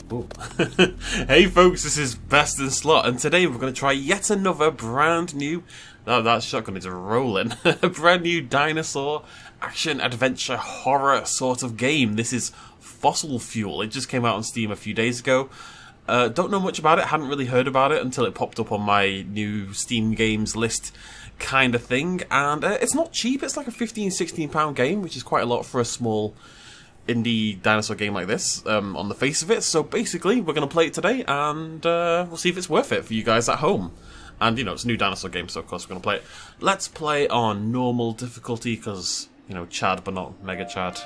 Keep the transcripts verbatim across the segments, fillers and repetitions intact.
Ooh. Hey folks, this is BestInSlot, and today we're going to try yet another brand new, oh, that shotgun is rolling, a brand new dinosaur action adventure horror sort of game. This is Fossilfuel. It just came out on Steam a few days ago. Uh, don't know much about it, hadn't really heard about it until it popped up on my new Steam games list kind of thing, and uh, it's not cheap. It's like a fifteen, sixteen pound game, which is quite a lot for a small indie dinosaur game like this, um, on the face of it. So basically, we're going to play it today, and uh, we'll see if it's worth it for you guys at home. And, you know, it's a new dinosaur game, so of course we're going to play it. Let's play on normal difficulty, because, you know, Chad, but not Mega Chad.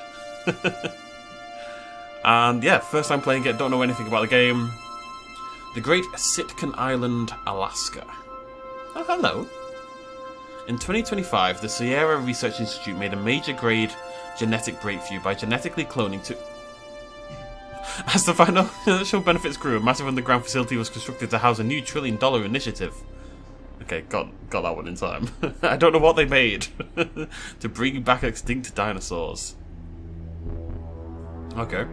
And, yeah, first time playing it, don't know anything about the game. The Great Sitkin Island, Alaska. Oh, hello. In twenty twenty-five, the Sierra Research Institute made a major grade genetic breakthrough by genetically cloning to... As the financial benefits grew, a massive underground facility was constructed to house a new trillion dollar initiative. Okay, got got that one in time. I don't know what they made to bring back extinct dinosaurs. Okay.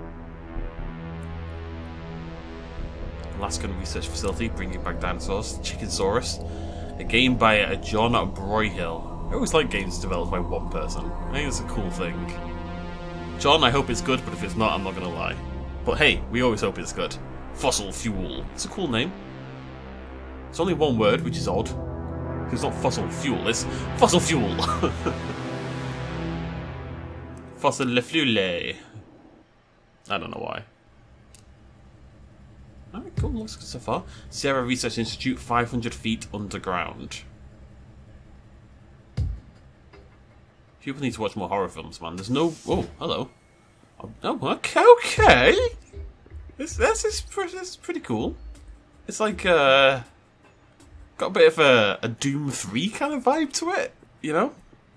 Alaskan Research Facility, bringing back dinosaurs. Chickensaurus. A game by uh, John Broyhill. I always like games developed by one person. I think it's a cool thing. John, I hope it's good, but if it's not, I'm not going to lie. But hey, we always hope it's good. Fossilfuel. It's a cool name. It's only one word, which is odd. It's not fossil fuel, it's fossil fuel. Fossilfuel. I don't know why. Alright, cool, looks good so far. Sierra Research Institute, five hundred feet underground. People need to watch more horror films, man. There's no... Oh, hello. Oh, okay, okay. This, this, is, this is pretty cool. It's like, uh... got a bit of a, a Doom three kind of vibe to it, you know?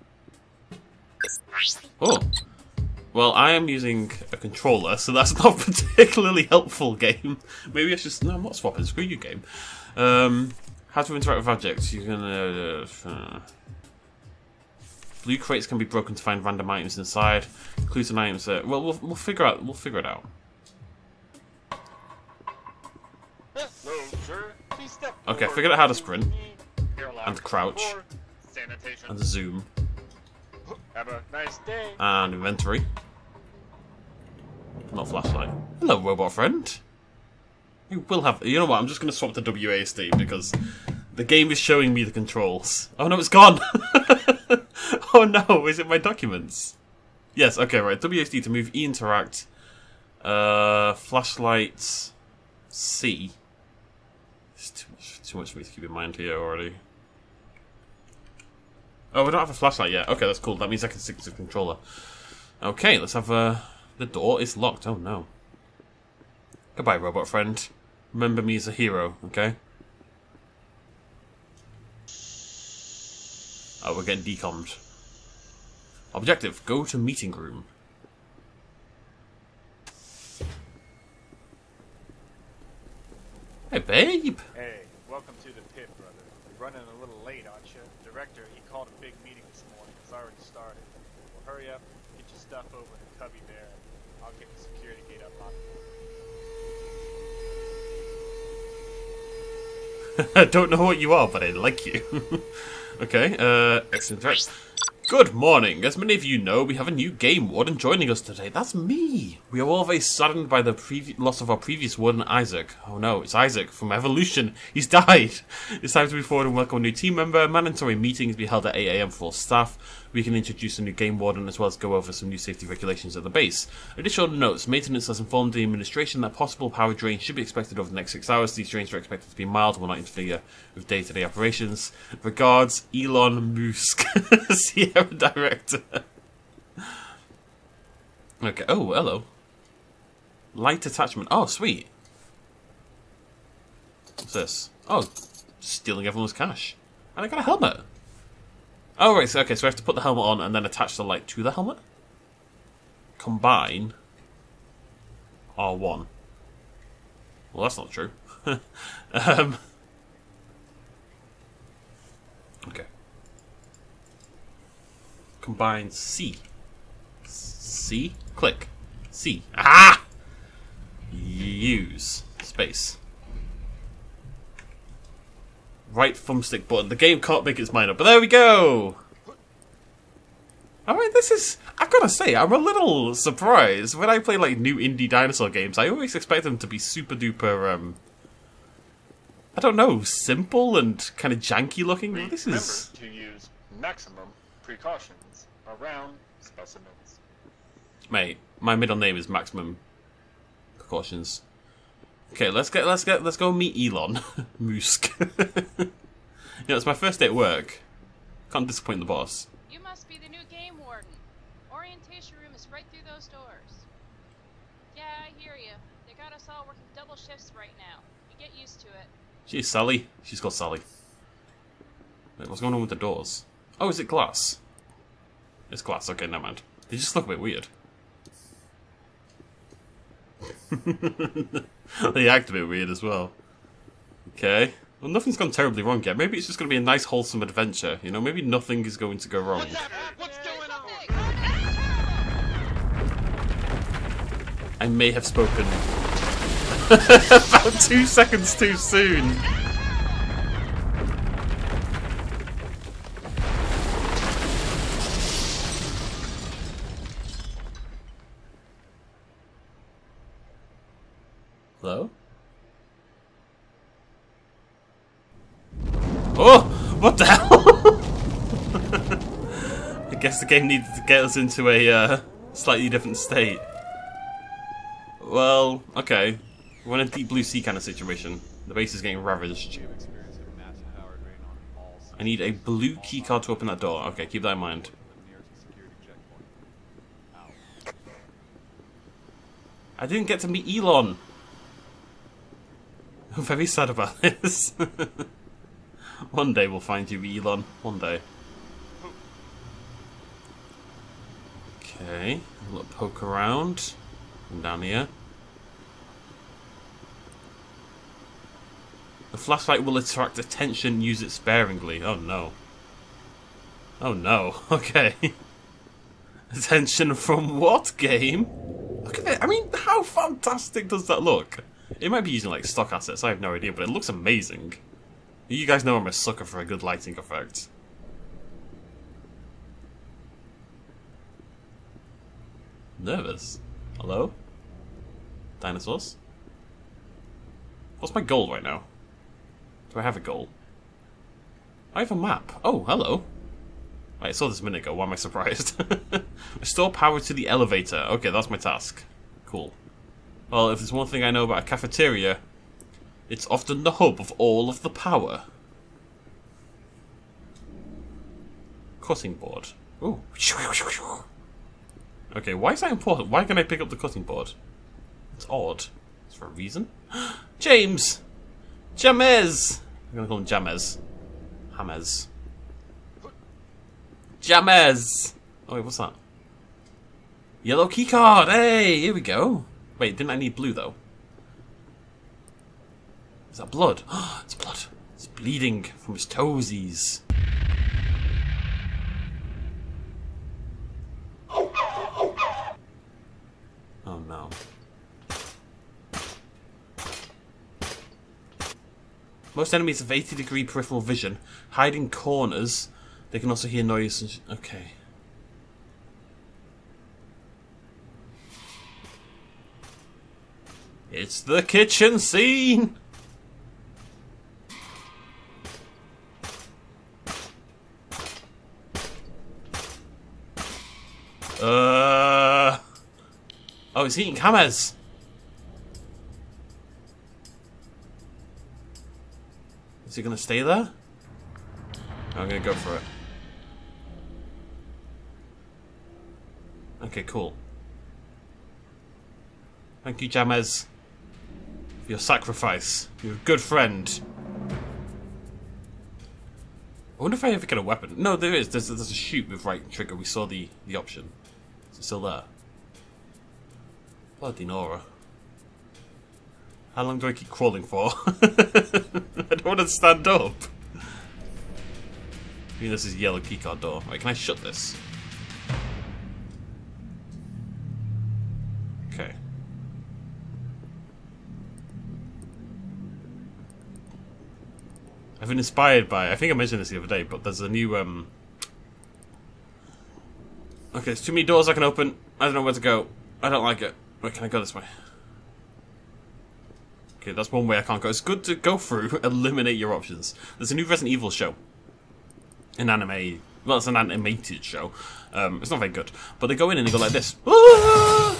Oh. Well, I am using a controller, so that's not particularly helpful, game. Maybe I should... No, I'm not swapping. Screw you, game. Um, how to interact with objects. You can... Uh, uh, blue crates can be broken to find random items inside. Clues and items. Uh, well, well, we'll figure out. We'll figure it out. Okay, I figured out how to sprint and crouch and zoom and inventory. Not flashlight. Hello, robot friend. You will have. You know what? I'm just going to swap to W A S D because the game is showing me the controls. Oh no, it's gone. Oh no, is it my documents? Yes, okay, right. W A S D to move, E interact. Uh, flashlight C. It's too much, too much for me to keep in mind here already. Oh, we don't have a flashlight yet. Okay, that's cool. That means I can stick to the controller. Okay, let's have uh, the door is locked. Oh no. Goodbye, robot friend. Remember me as a hero, okay? Oh, we're getting decommed. Objective, go to meeting room. Hey, babe! Hey, welcome to the pit, brother. You're running a little late, aren't you? The director, he called a big meeting this morning. It's already started. Well, hurry up, get your stuff over to Cubby there, and I'll get the security gate unlocked. I don't know what you are, but I like you. Okay, uh, excellent. Right. Good morning. As many of you know, we have a new game warden joining us today. That's me. We are all very saddened by the previ loss of our previous warden, Isaac. Oh no, it's Isaac from Evolution. He's died. It's time to move forward and welcome a new team member. Mandatory meetings be held at eight A M for all staff. We can introduce a new game warden as well as go over some new safety regulations at the base. Additional notes. Maintenance has informed the administration that possible power drains should be expected over the next six hours. These drains are expected to be mild and will not interfere with day-to-day operations. Regards, Elon Musk, Sierra Director. Okay, oh, hello. Light attachment. Oh, sweet. What's this? Oh, stealing everyone's cash. And I got a helmet. Oh, right, so, okay, so I have to put the helmet on and then attach the light to the helmet? Combine R one. Well, that's not true. um, okay. Combine C. C? Click. C. Ah! use space. Right thumbstick button. The game can't make its mind up, but there we go! I mean, this is... I've got to say, I'm a little surprised. When I play, like, new indie dinosaur games, I always expect them to be super duper, um... I don't know, simple and kind of janky looking. Remember This is... to use maximum precautions around specimens. Mate, my middle name is Maximum Precautions. Okay, let's get let's get let's go meet Elon Musk. You know, it's my first day at work. Can't disappoint the boss. You must be the new game warden. Orientation room is right through those doors. Yeah, I hear you. They got us all working double shifts right now. You get used to it. She's Sally. She's called Sally. Wait, what's going on with the doors? Oh, is it glass? It's glass. Okay, never mind. They just look a bit weird. They act a bit weird as well. Okay. Well, nothing's gone terribly wrong yet. Maybe it's just going to be a nice, wholesome adventure. You know, maybe nothing is going to go wrong. What's happening? What's going on? I may have spoken about two seconds too soon. Hello? Oh! What the hell? I guess the game needed to get us into a uh, slightly different state. Well, okay. We're in a deep blue sea kind of situation. The base is getting ravaged. I need a blue keycard to open that door. Okay, keep that in mind. I didn't get to meet Elon. I'm very sad about this. One day we'll find you, Elon. One day. Okay, a little poke around. And down here. The flashlight will attract attention. Use it sparingly. Oh no. Oh no. Okay. Attention from what game? Look at it. I mean, how fantastic does that look? It might be using like stock assets, I have no idea, but it looks amazing. You guys know I'm a sucker for a good lighting effect. Nervous? Hello? Dinosaurs? What's my goal right now? Do I have a goal? I have a map. Oh, hello. I saw this a minute ago, why am I surprised? Restore power to the elevator. Okay, that's my task. Cool. Well, if there's one thing I know about a cafeteria, it's often the hub of all of the power. Cutting board. Ooh. Okay, why is that important? Why can I pick up the cutting board? It's odd. It's for a reason. James! Jamez! I'm gonna call him Jamez. Jamez. Jamez! Oh wait, what's that? Yellow keycard! Hey, here we go. Wait, didn't I need blue though? Is that blood? It's blood. It's bleeding from his toesies. Oh no. Most enemies have eighty degree peripheral vision. Hide in corners. They can also hear noise and sh okay. It's the kitchen scene! Uh... Oh, it's eating cameras! Is he gonna stay there? I'm gonna go for it. Okay, cool. Thank you, Jamez, for your sacrifice. You're a good friend. I wonder if I ever get a weapon. No, there is. There's, there's a shoot with right trigger. We saw the, the option. Is it still there? Bloody Nora. How long do I keep crawling for? I don't want to stand up. I mean, this is a yellow keycard door. Right, can I shut this? Okay. I've been inspired by, I think I mentioned this the other day, but there's a new, um... Okay, there's too many doors I can open. I don't know where to go. I don't like it. Wait, can I go this way? Okay, that's one way I can't go. It's good to go through, eliminate your options. There's a new Resident Evil show. An anime... Well, it's an animated show. Um, it's not very good. But they go in and they go like this. Ah!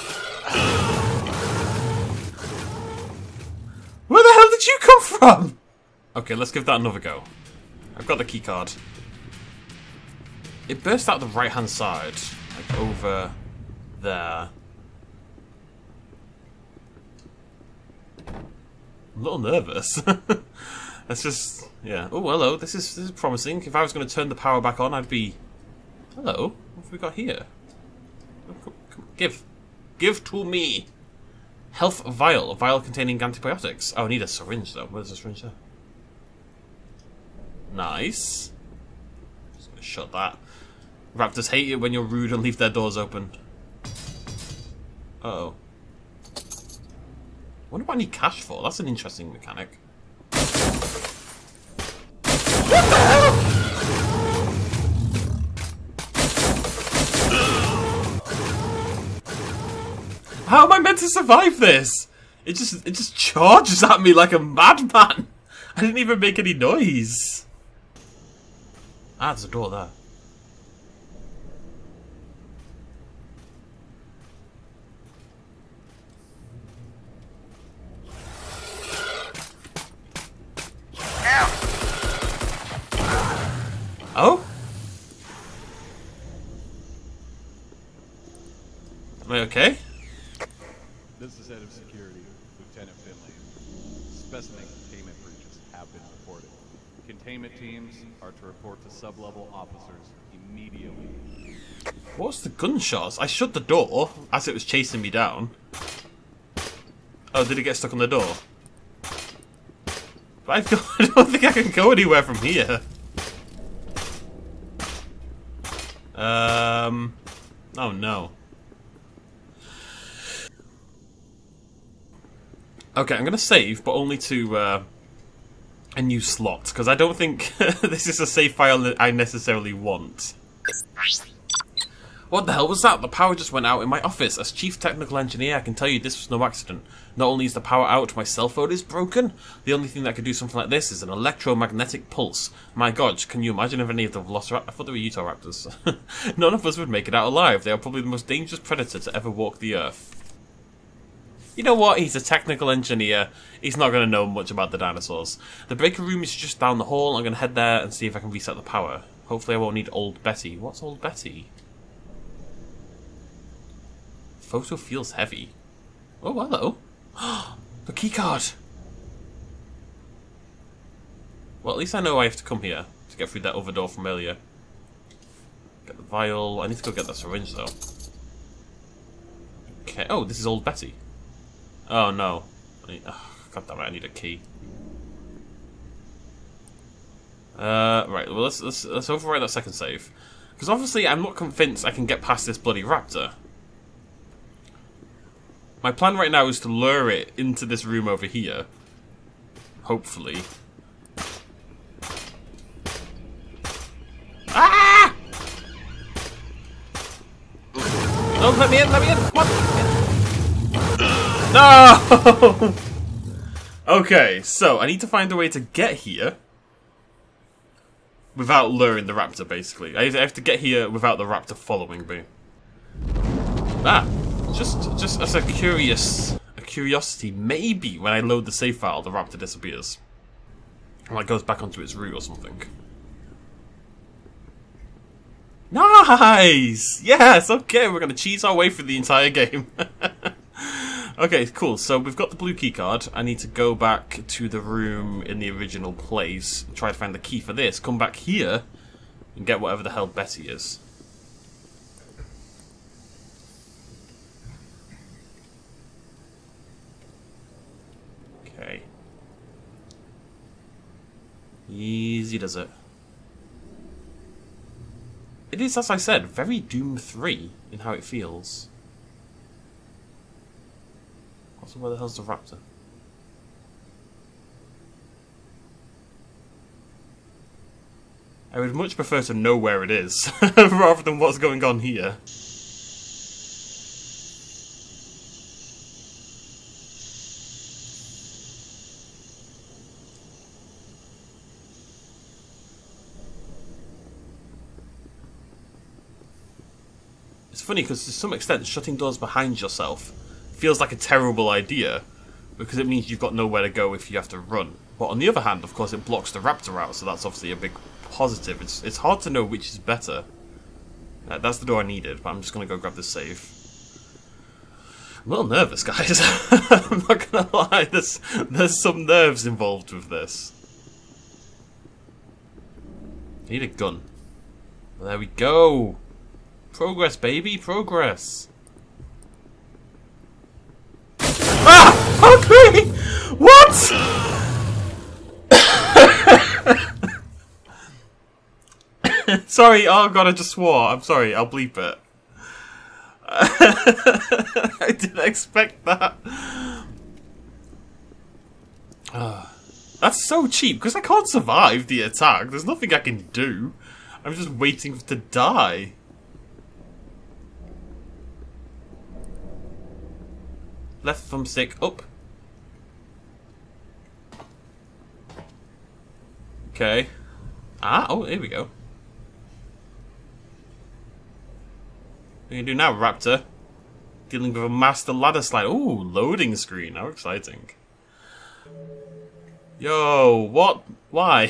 Where the hell did you come from? Okay, let's give that another go. I've got the key card. It burst out the right-hand side. Like, over there. I'm a little nervous. That's just... Yeah. Oh, hello. This is, this is promising. If I was going to turn the power back on, I'd be... Hello. What have we got here? Oh, come, come, give. Give to me. Health vial. A vial containing antibiotics. Oh, I need a syringe, though. Where's the syringe there? Nice. Just going to shut that. Raptors hate it when you're rude and leave their doors open. Uh-oh. Wonder what I need cash for. That's an interesting mechanic. What the hell? How am I meant to survive this? It just it just charges at me like a madman. I didn't even make any noise. Ah, there's a door there. Oh? Am I okay? This is Head of Security, Lieutenant Finley. Specimen containment breaches have been reported. Containment teams are to report to sub-level officers immediately. What was the gunshots? I shut the door as it was chasing me down. Oh, did it get stuck on the door? But I've got, I don't think I can go anywhere from here. Um. Oh no. Okay, I'm gonna save, but only to uh, a new slot, because I don't think this is a save file that I necessarily want. What the hell was that? The power just went out in my office. As Chief Technical Engineer, I can tell you this was no accident. Not only is the power out, my cell phone is broken. The only thing that could do something like this is an electromagnetic pulse. My god, can you imagine if any of the Velociraptors... I thought they were UTAHRAPTORs. None of us would make it out alive. They are probably the most dangerous predator to ever walk the Earth. You know what? He's a technical engineer. He's not going to know much about the dinosaurs. The breaker room is just down the hall. I'm going to head there and see if I can reset the power. Hopefully I won't need Old Betty. What's Old Betty? Photo feels heavy. Oh, hello. The keycard! Well, at least I know I have to come here to get through that other door from earlier. Get the vial. I need to go get that syringe, though. Okay. Oh, this is Old Betty. Oh, no. I need, oh, God damn it, I need a key. Uh, right, well, let's, let's, let's overwrite that second save. Because obviously I'm not convinced I can get past this bloody raptor. My plan right now is to lure it into this room over here. Hopefully. Ah! Don't let me in, let me in! Come on! No! Okay, so I need to find a way to get here without luring the raptor, basically. I have to get here without the raptor following me. Ah! Just, just as a curious, a curiosity, maybe when I load the save file, the raptor disappears. Or like goes back onto its route or something. Nice! Yes, okay, we're gonna cheese our way through the entire game. Okay, cool, so we've got the blue key card. I need to go back to the room in the original place, try to find the key for this, come back here, and get whatever the hell Betty is. Okay. Easy does it. It is, as I said, very Doom three in how it feels. Also, where the hell's the raptor? I would much prefer to know where it is, rather than what's going on here. It's funny because to some extent shutting doors behind yourself feels like a terrible idea because it means you've got nowhere to go if you have to run. But on the other hand, of course, it blocks the raptor out, so that's obviously a big positive. It's, it's hard to know which is better. Uh, that's the door I needed, but I'm just going to go grab this save. I'm a little nervous, guys. I'm not going to lie, there's, there's some nerves involved with this. I need a gun. Well, there we go. Progress, baby, progress. Ah! Okay! What? Sorry, oh god, I just swore. I'm sorry, I'll bleep it. I didn't expect that. Uh, that's so cheap, because I can't survive the attack. There's nothing I can do. I'm just waiting to die. Left thumbstick up. Okay. Ah, oh, here we go. What are you gonna do now, Raptor? Dealing with a master ladder slide. Ooh, loading screen. How exciting. Yo, what? Why?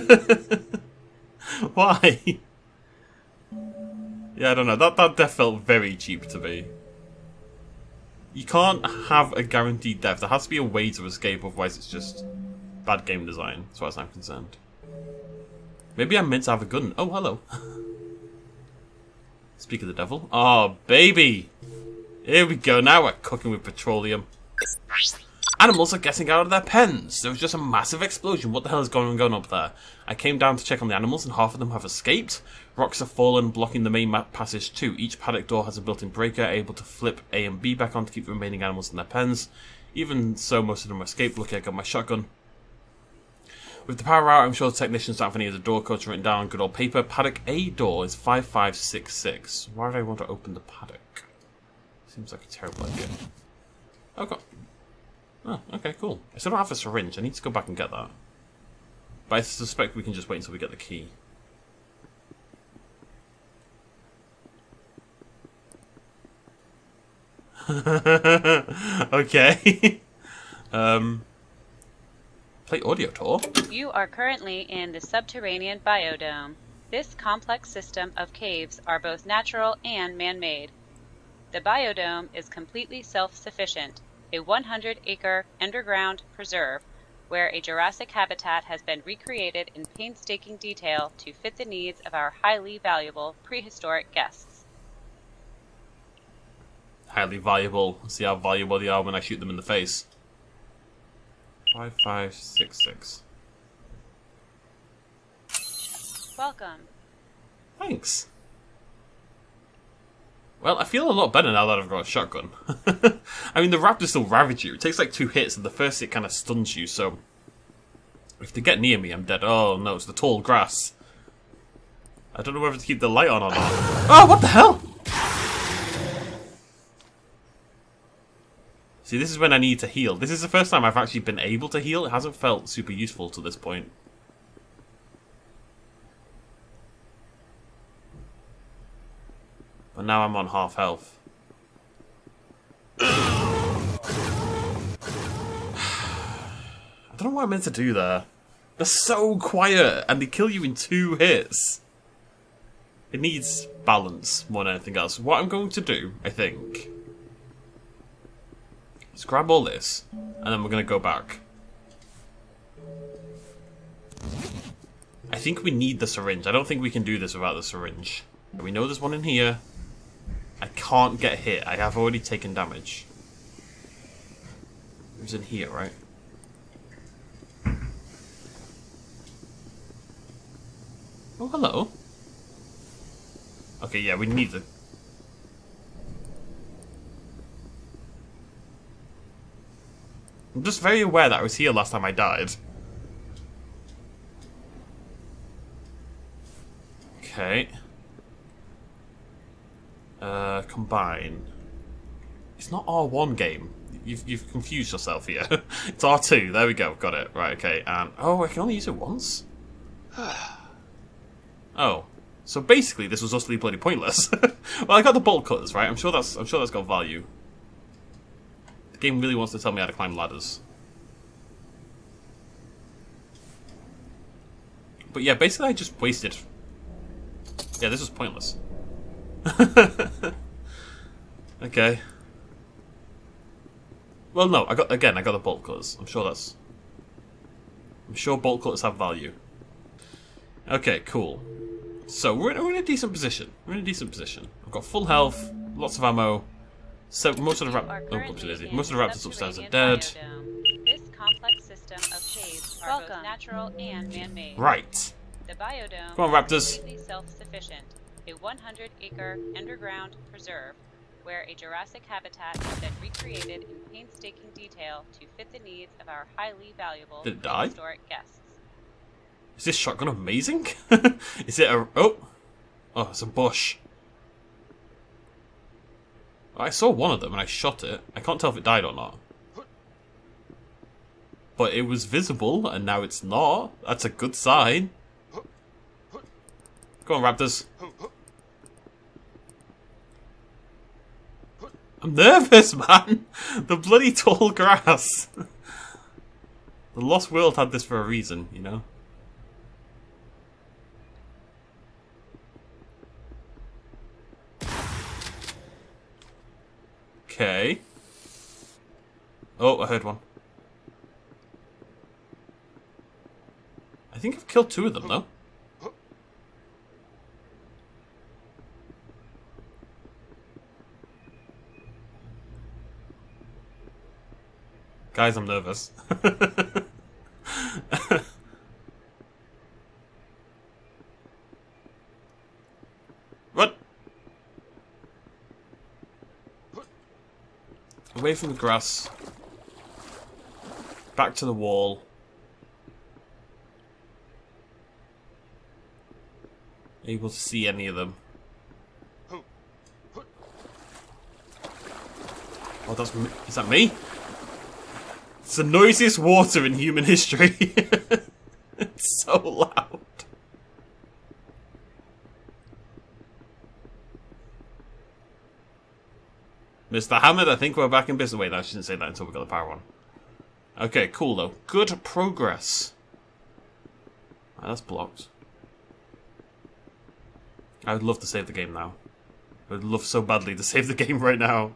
Why? Yeah, I don't know. That, that death felt very cheap to me. You can't have a guaranteed death. There has to be a way to escape, otherwise it's just bad game design, as far as I'm concerned. Maybe I'm meant to have a gun. Oh, hello. Speak of the devil. Oh, baby! Here we go, now we're cooking with petroleum. Animals are getting out of their pens. There was just a massive explosion. What the hell is going on up there? I came down to check on the animals and half of them have escaped. Rocks have fallen, blocking the main map passage too. Each paddock door has a built-in breaker, able to flip A and B back on to keep the remaining animals in their pens. Even so, most of them escaped. Lucky I got my shotgun. With the power out, I'm sure the technicians don't have any of the door codes written down on good old paper. Paddock A door is five five six six. Why would I want to open the paddock? Seems like a terrible idea. Oh, God. Oh, okay, cool. I still don't have a syringe. I need to go back and get that. But I suspect we can just wait until we get the key. Okay. um, play audio tour. You are currently in the subterranean biodome. This complex system of caves are both natural and man-made. The biodome is completely self-sufficient, a one hundred acre underground preserve where a Jurassic habitat has been recreated in painstaking detail to fit the needs of our highly valuable prehistoric guests. Highly valuable. See how valuable they are when I shoot them in the face. five five six six. Welcome. Thanks. Well, I feel a lot better now that I've got a shotgun. I mean, the raptors still ravage you. It takes like two hits, and the first hit kind of stuns you, so... if they get near me, I'm dead. Oh, no, it's the tall grass. I don't know whether to keep the light on or not. Oh, what the hell? See, this is when I need to heal. This is the first time I've actually been able to heal. It hasn't felt super useful to this point. But now I'm on half health. I don't know what I'm meant to do there. They're so quiet, and they kill you in two hits. It needs balance more than anything else. What I'm going to do, I think, is grab all this, and then we're going to go back. I think we need the syringe. I don't think we can do this without the syringe. We know there's one in here. I can't get hit. I have already taken damage. It was in here, right? Oh, hello. Okay, yeah, we need the... I'm just very aware that I was here last time I died. Okay. Uh, combine. It's not R one game. You've, you've confused yourself here. It's R two. There we go. Got it. Right, okay. And oh, I can only use it once? Oh. So basically this was utterly bloody pointless. Well, I got the bolt cutters, right? I'm sure that's I'm sure that's got value. The game really wants to tell me how to climb ladders. But yeah, basically I just wasted. Yeah, this was pointless. Okay. Well, no, I got again. I got the bolt cutters. I'm sure that's. I'm sure bolt cutters have value. Okay, cool. So we're in, we're in a decent position. We're in a decent position. I've got full health, lots of ammo. So most of the rap oh, oops, most of the raptors upstairs are dead. Biodome. This complex system of caves are Welcome. both natural and man-made. Right. The biodome Come on, raptors. is completely self-sufficient. A one hundred acre underground preserve where a Jurassic habitat has been recreated in painstaking detail to fit the needs of our highly valuable Did it die? historic guests. Is this shotgun amazing? Is it a oh? Oh, it's a bush. I saw one of them and I shot it. I can't tell if it died or not. But it was visible and now it's not. That's a good sign. Go on, raptors. I'm nervous, man. The bloody tall grass. The Lost World had this for a reason, you know. Okay. Oh, I heard one. I think I've killed two of them, though. Guys, I'm nervous. Run! Away from the grass. Back to the wall. Able to see any of them. Oh, that's me. Is that me? It's the noisiest water in human history. It's so loud. Mister Hammond, I think we're back in business. Wait, no, I shouldn't say that until we got the power on. Okay, cool though. Good progress. Right, that's blocked. I would love to save the game now. I would love so badly to save the game right now.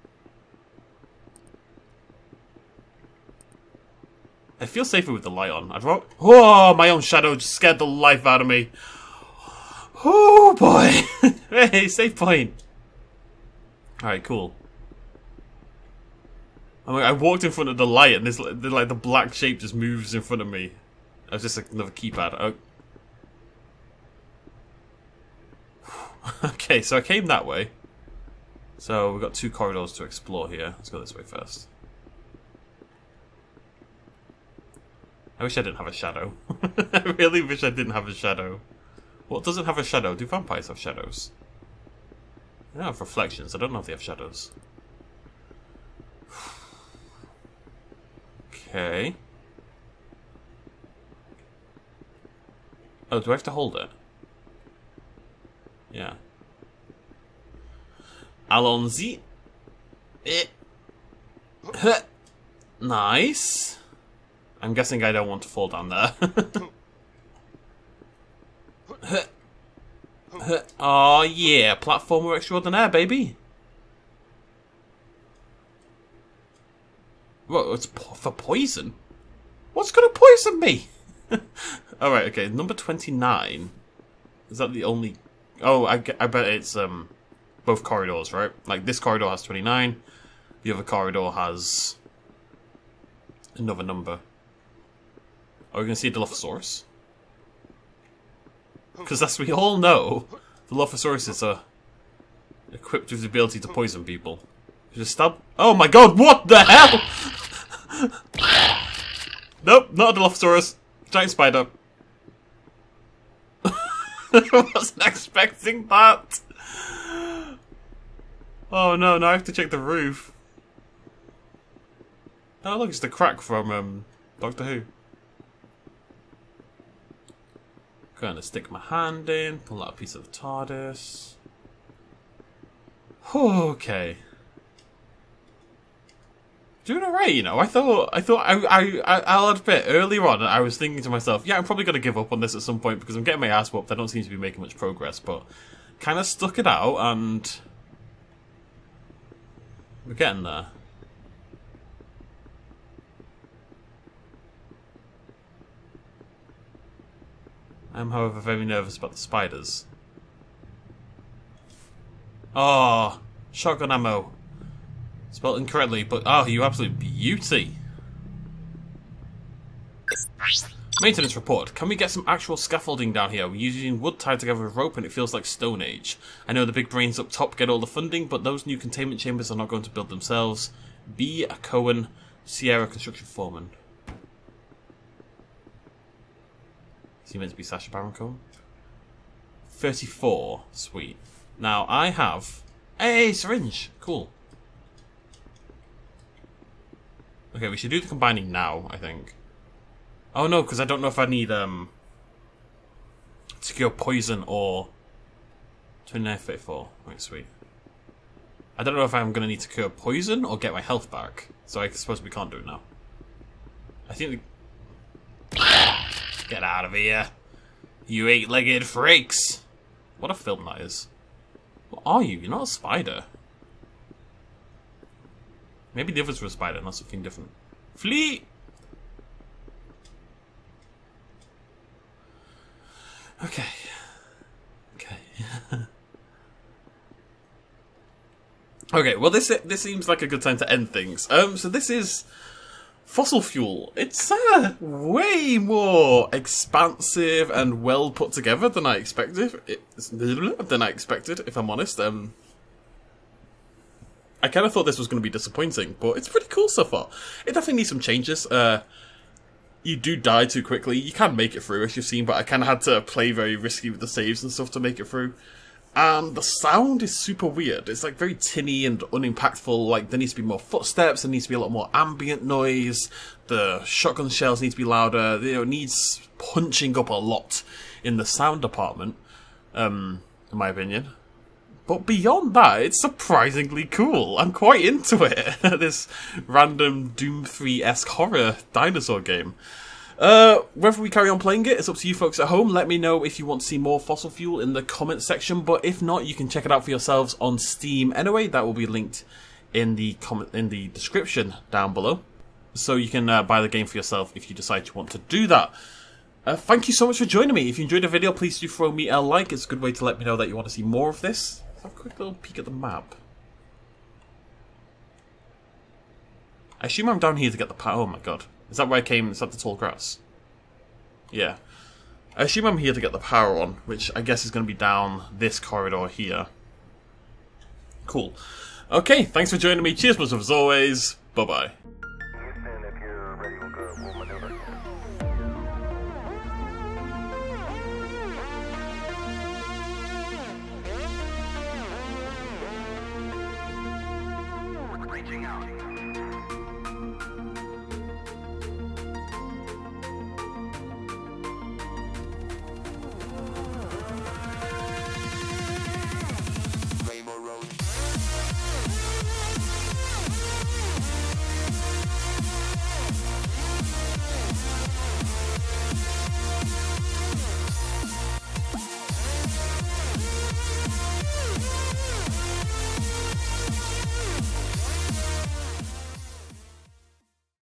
I feel safer with the light on. I'd rather. Oh, my own shadow just scared the life out of me. Oh boy! Hey, save point. All right, cool. I mean, I walked in front of the light, and this like the black shape just moves in front of me. That was just like another keypad. Oh. Okay, so I came that way. So we've got two corridors to explore here. Let's go this way first. I wish I didn't have a shadow. I really wish I didn't have a shadow. What doesn't have a shadow? Do vampires have shadows? They don't have reflections. I don't know if they have shadows. Okay. Oh, do I have to hold it? Yeah. Allons-y. Eh. Huh. Nice. I'm guessing I don't want to fall down there. Oh yeah, platformer extraordinaire, baby. What? It's po for poison? What's gonna poison me? All right, okay. Number twenty-nine. Is that the only? Oh, I, I bet it's um both corridors, right? Like this corridor has twenty-nine. The other corridor has another number. Are we going to see a Dilophosaurus? Because as we all know, Dilophosauruses are equipped with the ability to poison people. Just stab. Oh my god, what the hell? Nope, not a Dilophosaurus. Giant spider. I wasn't expecting that. Oh no, now I have to check the roof. Oh look, it's the crack from um, Doctor Who. Gonna stick my hand in, pull out a piece of TARDIS. Okay. Doing alright, you know. I thought, I thought, I, I, I, I'll admit, earlier on, I was thinking to myself, yeah, I'm probably gonna give up on this at some point because I'm getting my ass whooped. I don't seem to be making much progress, but kind of stuck it out, and we're getting there. I'm, however, very nervous about the spiders. Oh, shotgun ammo. Spelled incorrectly, but oh, you absolute beauty. Maintenance report. Can we get some actual scaffolding down here? We're using wood tied together with rope and it feels like Stone Age. I know the big brains up top get all the funding, but those new containment chambers are not going to build themselves. B. Cohen, Sierra Construction Foreman. Is he meant to be Sacha Baron Cohen? thirty-four. Sweet. Now, I have... Hey, syringe! Cool. Okay, we should do the combining now, I think. Oh no, because I don't know if I need, um... to cure poison or... twenty-nine thirty-four. Right, sweet. I don't know if I'm going to need to cure poison or get my health back. So I suppose we can't do it now. I think... The... Get out of here. You eight-legged freaks. What a film that is. What are you? You're not a spider. Maybe the others were a spider, not something different. Flee! Okay. Okay. Okay, well this this seems like a good time to end things. Um, so this is... Fossil Fuel. It's uh, way more expansive and well put together than I expected. It's, than I expected, if I'm honest. Um, I kind of thought this was going to be disappointing, but it's pretty cool so far. It definitely needs some changes. Uh, you do die too quickly. You can make it through, as you've seen, but I kind of had to play very risky with the saves and stuff to make it through. And the sound is super weird. It's like very tinny and unimpactful. Like there needs to be more footsteps. There needs to be a lot more ambient noise. The shotgun shells need to be louder. You know, it needs punching up a lot in the sound department, um, in my opinion. But beyond that, it's surprisingly cool. I'm quite into it. This random Doom three-esque horror dinosaur game. Uh, whether we carry on playing it, it's up to you folks at home. Let me know if you want to see more Fossil Fuel in the comments section, but if not, you can check it out for yourselves on Steam anyway. That will be linked in the comment in the description down below, so you can uh, buy the game for yourself if you decide you want to do that. Uh, thank you so much for joining me. If you enjoyed the video, please do throw me a like. It's a good way to let me know that you want to see more of this. Let's have a quick little peek at the map. I assume I'm down here to get the power. Oh my god. Is that where I came? Is that the tall grass? Yeah. I assume I'm here to get the power on, which I guess is going to be down this corridor here. Cool. Okay, thanks for joining me. Cheers, much as always. Bye-bye. Houston, if you're ready, we'll go. We'll maneuver. Reaching out.